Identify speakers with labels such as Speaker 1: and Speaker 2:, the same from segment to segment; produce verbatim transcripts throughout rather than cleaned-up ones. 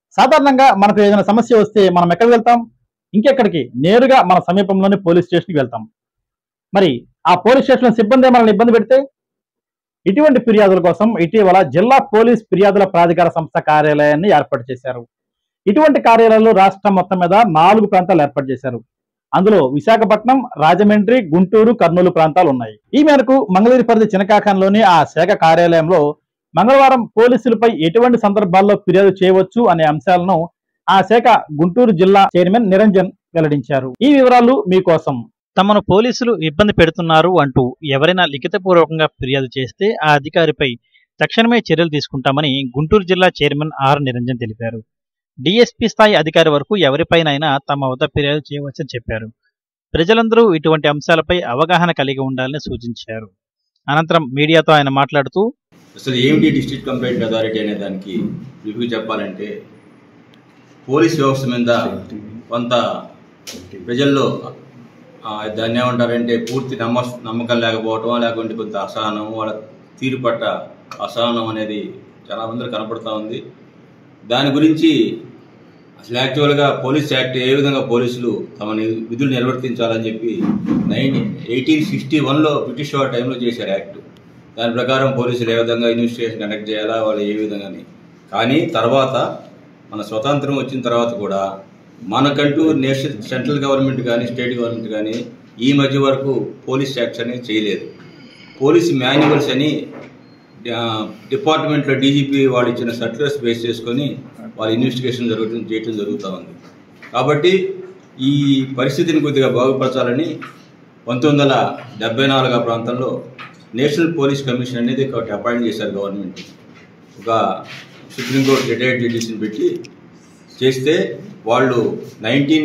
Speaker 1: సాధారణంగా మనకు ఏదైనా సమస్య వస్తే మనం ఎక్కడికి వెళ్తాం? ఇంకెక్కడికి? నేరుగా మన సమీపంలోని పోలీస్ స్టేషన్‌కి వెళ్తాం. మరి ఆ పోలీస్ స్టేషన్‌లో సిబ్బందే మనల్ని ఇబ్బంది పెడితే? ఇటువంటి ఫిర్యాదుల కోసం ఇటీవల జిల్లా పోలీస్ ఫిర్యాదుల ప్రాధికార సంస్థ కార్యాలయాన్ని ఏర్పాటు చేశారు. ఇటువంటి కార్యాలయాలు రాష్ట్రం మొత్తం మీద నాలుగు ప్రాంతాలు ఏర్పాటు చేశారు. అందులో విశాఖపట్నం, రాజమండ్రి, గుంటూరు, కర్నూలు ప్రాంతాలు ఉన్నాయి. ఈ మేరకు మంగళగిరి పరిధి చినకాఖంలోని ఆ శాఖ కార్యాలయంలో మంగళవారం పోలీసులపై ఎటువంటి సందర్భాల్లో ఫిర్యాదు చేయవచ్చు అనే అంశాలను ఆ శాఖ గుంటూరు జిల్లా చైర్మన్ నిరంజన్ వెల్లడించారు. ఈ వివరాలు మీకోసం. తమను పోలీసులు ఇబ్బంది పెడుతున్నారు అంటూ ఎవరైనా లిఖితపూర్వకంగా ఫిర్యాదు చేస్తే ఆ అధికారిపై తక్షణమే చర్యలు తీసుకుంటామని గుంటూరు జిల్లా చైర్మన్ ఆర్ నిరంజన్ తెలిపారు. డీఎస్పీ స్థాయి అధికారి వరకు ఎవరిపైనైనా తమ వద్ద ఫిర్యాదు చేయవచ్చని చెప్పారు. ప్రజలందరూ ఇటువంటి అంశాలపై అవగాహన కలిగి ఉండాలని సూచించారు. అనంతరం మీడియాతో ఆయన మాట్లాడుతూ,
Speaker 2: అసలు ఏమిటి డిస్ట్రిక్ట్ కంప్లైంట్ అథారిటీ అనే దానికి రివ్యూ చెప్పాలంటే, పోలీస్ వ్యవస్థ మీద కొంత ప్రజల్లో దాన్ని ఏమంటారంటే పూర్తి నమ్మ నమ్మకం లేకపోవటం, లేకుంటే కొంత అసహనం, వాళ్ళ తీరు పట్ల అసహనం అనేది చాలా మంది కనపడుతూ ఉంది. దాని గురించి అసలు యాక్చువల్గా పోలీస్ యాక్ట్ ఏ విధంగా పోలీసులు తమ విధులు నిర్వర్తించాలని చెప్పి నైన్టీన్ ఎయిటీన్ సిక్స్టీ వన్లో బ్రిటిష్ వారి టైంలో చేశారు యాక్ట్. దాని ప్రకారం పోలీసులు ఏ విధంగా ఇన్వెస్టిగేషన్ కండక్ట్ చేయాలా, వాళ్ళు ఏ విధంగాని. కానీ తర్వాత మన స్వతంత్రం వచ్చిన తర్వాత కూడా మనకంటూ నేషనల్ సెంట్రల్ గవర్నమెంట్ కానీ స్టేట్ గవర్నమెంట్ కానీ ఈ మధ్య వరకు పోలీస్ యాక్ట్స్ అనేది చేయలేదు. పోలీస్ మాన్యువల్స్ అని డిపార్ట్మెంట్లో డీజీపీ వాళ్ళు ఇచ్చిన సర్క్యులర్స్ బేస్ చేసుకొని వాళ్ళ ఇన్వెస్టిగేషన్ జరగడం చేయటం జరుగుతూ ఉంది. కాబట్టి ఈ పరిస్థితిని కొద్దిగా బాగుపరచాలని పంతొమ్మిది వందల డెబ్బై నాలుగు ఆ ప్రాంతంలో నేషనల్ పోలీస్ కమిషన్ అనేది ఒకటి అపాయింట్ చేశారు గవర్నమెంట్. ఒక సుప్రీంకోర్టు రిటైర్డ్ జడ్జెస్ని పెట్టి చేస్తే వాళ్ళు నైన్టీన్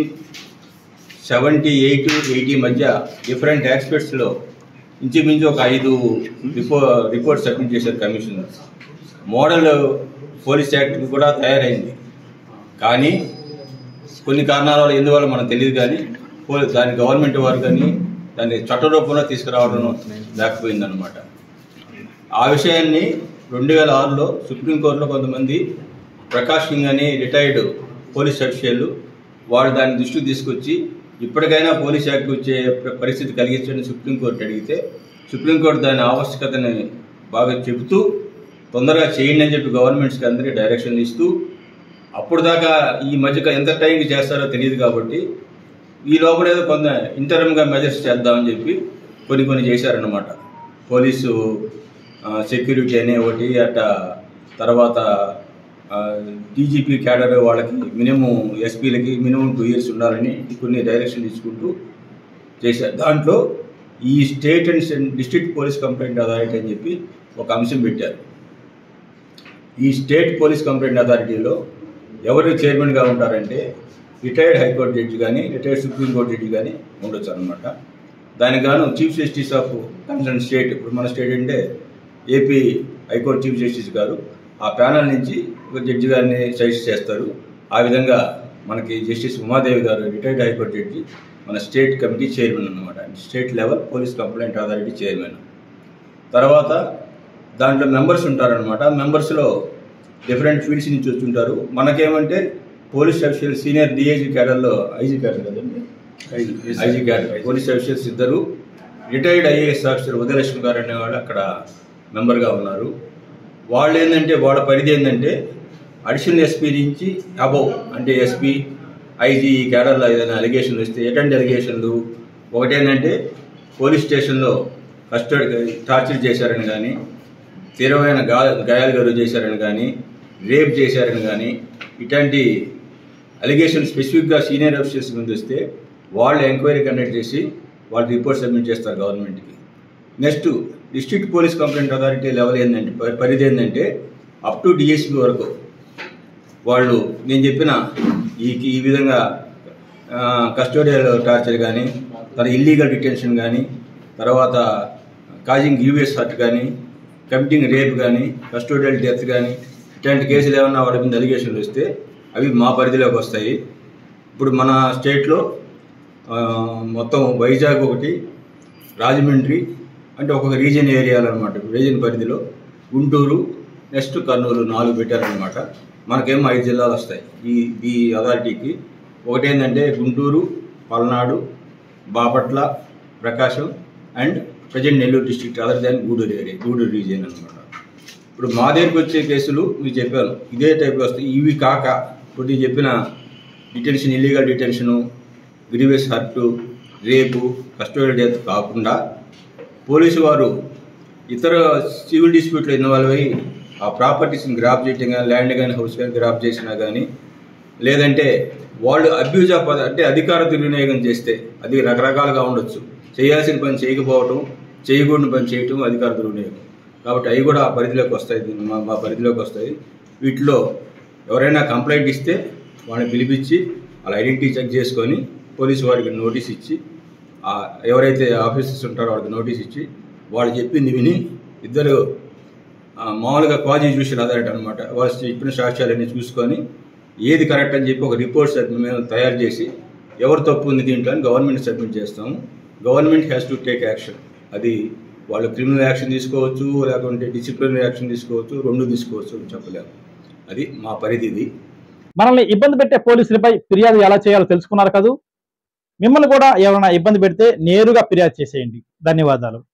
Speaker 2: సెవెంటీ ఎయిట్ ఎయిటీ మధ్య డిఫరెంట్ ఆస్పెక్ట్స్లో ఇంచుమించు ఒక ఐదు రిపో రిపోర్ట్ సబ్మిట్ చేశారు కమిషన్. మోడల్ పోలీస్ యాక్ట్ కూడా తయారైంది. కానీ కొన్ని కారణాల వల్ల ఎందువల్ల మనకు తెలియదు. కానీ దాని గవర్నమెంట్ వారు కానీ దాన్ని చట్ట రూపంలో తీసుకురావడం లేకపోయిందనమాట. ఆ విషయాన్ని రెండు వేల ఆరులో సుప్రీంకోర్టులో కొంతమంది ప్రకాష్ సింగ్ అని రిటైర్డ్ పోలీస్ అఫీషియల్ వాడు దాన్ని దృష్టికి తీసుకొచ్చి ఇప్పటికైనా పోలీస్ యాక్ట్ వచ్చే పరిస్థితి కలిగించని సుప్రీంకోర్టు అడిగితే సుప్రీంకోర్టు దాని ఆవశ్యకతని బాగా చెబుతూ తొందరగా చేయండి అని చెప్పి గవర్నమెంట్స్కి అందరికీ డైరెక్షన్ ఇస్తూ, అప్పుడు దాకా ఈ మధ్య ఎంత టైంకి చేస్తారో తెలియదు కాబట్టి ఈ లోపల ఏదో కొంత ఇంటర్మ్గా మెజర్స్ చేద్దామని చెప్పి కొన్ని కొన్ని చేశారన్నమాట. పోలీసు సెక్యూరిటీ అనే ఒకటి, అట్ట తర్వాత డీజీపీ క్యాడర్ వాళ్ళకి మినిమం ఎస్పీలకి మినిమం టూ ఇయర్స్ ఉండాలని కొన్ని డైరెక్షన్ ఇచ్చుకుంటూ చేశారు. దాంట్లో ఈ state and district police complaint authority అని చెప్పి ఒక అంశం పెట్టారు. ఈ స్టేట్ పోలీస్ కంప్లైంట్ అథారిటీలో ఎవరు చైర్మన్గా ఉంటారంటే రిటైర్డ్ హైకోర్టు జడ్జి కానీ రిటైర్డ్ సుప్రీంకోర్టు జడ్జి కానీ ఉండొచ్చు అనమాట. దానికి గాను chief justice of concern state, ఇప్పుడు మన స్టేట్ అంటే ఏపీ హైకోర్టు చీఫ్ జస్టిస్ గారు ఆ ప్యానల్ నుంచి ఒక జడ్జి గారిని సజెస్ట్ చేస్తారు. ఆ విధంగా మనకి జస్టిస్ ఉమాదేవి గారు రిటైర్డ్ హైకోర్టు జడ్జి మన స్టేట్ కమిటీ చైర్మన్ అనమాట, state level police complaint authority chairman. తర్వాత దాంట్లో మెంబర్స్ ఉంటారనమాట. మెంబర్స్లో డిఫరెంట్ ఫీల్డ్స్ నుంచి వచ్చుంటారు. మనకేమంటే పోలీస్ అఫీషియల్ సీనియర్ డిఐజీ క్యాడర్లో ఐజీ క్యాడర్ కదండి, ఐజీ క్యాడర్ పోలీస్ అఫీషియల్స్ ఇద్దరు, రిటైర్డ్ ఐఏఎస్ ఆఫీసర్ ఉదయలక్ష్మి గారు అనేవాళ్ళు అక్కడ మెంబర్గా ఉన్నారు. వాళ్ళు ఏంటంటే వాళ్ళ పరిధి ఏంటంటే అడిషనల్ ఎస్పీ నుంచి అబౌవ్ అంటే ఎస్పీ ఐజీ ఈ క్యాడర్లో ఏదైనా అలిగేషన్లు వస్తే ఎటువంటి అలిగేషన్లు, ఒకటేంటంటే పోలీస్ స్టేషన్లో కస్టడీ టార్చర్ చేశారని కానీ, తీవ్రమైన గా గాయాలు గరువు చేశారని కానీ, రేప్ చేశారని కానీ, ఇట్లాంటి అలిగేషన్ స్పెసిఫిక్గా సీనియర్ ఆఫీసర్స్ ముందు వస్తే వాళ్ళు ఎంక్వైరీ కండక్ట్ చేసి వాళ్ళు రిపోర్ట్ సబ్మిట్ చేస్తారు గవర్నమెంట్కి. Next district police complaint authority level ఏంటంటే పరిధి ఏంటంటే అప్ టు డిఎస్పీ వరకు వాళ్ళు నేను చెప్పిన ఈ ఈ విధంగా కస్టోడియల్ టార్చర్ కానీ, తర్వాత ఇల్లీగల్ డిటెన్షన్ కానీ, తర్వాత కాజింగ్ యూఎస్ హర్ట్ కానీ, కమిటింగ్ రేప్ కానీ, కస్టోడియల్ డెత్ కానీ, ఇట్లాంటి కేసులు ఏమన్నా వాళ్ళ మీద అలిగేషన్లు వస్తే అవి మా పరిధిలోకి వస్తాయి. ఇప్పుడు మన స్టేట్లో మొత్తం వైజాగ్ ఒకటి, రాజమండ్రి అంటే ఒక్కొక్క రీజియన్ ఏరియాలు అనమాట, రీజియన్ పరిధిలో గుంటూరు, నెక్స్ట్ కర్నూలు నాలుగు పెట్టారనమాట. మనకేమో ఐదు జిల్లాలు వస్తాయి ఈ ఈ అథారిటీకి. ఒకటి ఏంటంటే Guntur, Palnadu, Bapatla, Prakasam and present Nellore district other than Gudur area, Gudur region అనమాట. ఇప్పుడు మా దగ్గరికి వచ్చే కేసులు మీకు చెప్పాను ఇదే టైప్ వస్తాయి. ఇవి కాక ఇప్పుడు నేను చెప్పిన detention, illegal detention, grievous hurt, rape, custodial death కాకుండా పోలీసు వారు ఇతర సివిల్ డిస్ప్యూట్లో ఇన్వాల్వ్ అయ్యి ఆ ప్రాపర్టీస్ని గ్రాప్ చేయటం కానీ, ల్యాండ్ కానీ, హౌస్ కానీ గ్రాప్ చేసినా కానీ, లేదంటే వాళ్ళు అబ్యూజ్ ఆఫ్ అంటే అధికార దుర్వినియోగం చేస్తే అది రకరకాలుగా ఉండొచ్చు. చేయాల్సిన పని చేయకపోవటం, చేయకూడని పని చేయటం అధికార దుర్వినియోగం. కాబట్టి అవి కూడా ఆ పరిధిలోకి వస్తాయి, మా మా పరిధిలోకి వస్తాయి. వీటిలో ఎవరైనా కంప్లైంట్ ఇస్తే వాళ్ళని పిలిపించి వాళ్ళ ఐడెంటిటీ చెక్ చేసుకొని పోలీసు వారికి నోటీస్ ఇచ్చి, ఎవరైతే ఆఫీసర్స్ ఉంటారో వాళ్ళకి నోటీస్ ఇచ్చి వాళ్ళు చెప్పింది విని ఇద్దరు మామూలుగా క్వాజీ జ్యుడిషియల్ అథారిటీ అనమాట, వాళ్ళు చెప్పిన సాక్ష్యాలన్నీ చూసుకొని ఏది కరెక్ట్ అని చెప్పి ఒక రిపోర్ట్ మేము తయారు చేసి ఎవరు తప్పు ఉంది దీంట్లో అని గవర్నమెంట్ సబ్మిట్ చేస్తాము. Government has to take action. అది వాళ్ళు క్రిమినల్ యాక్షన్ తీసుకోవచ్చు, లేకుంటే డిసిప్లినరీ యాక్షన్ తీసుకోవచ్చు, రెండు తీసుకోవచ్చు అని చెప్పలేము. అది మా పరిధి. ఇది
Speaker 1: మనల్ని ఇబ్బంది పెట్టే పోలీసులపై ఫిర్యాదు ఎలా చేయాలో తెలుసుకున్నారు కదూ. మిమ్మల్ని కూడా ఎవరైనా ఇబ్బంది పెడితే నేరుగా ఫిర్యాదు చేసేయండి. ధన్యవాదాలు.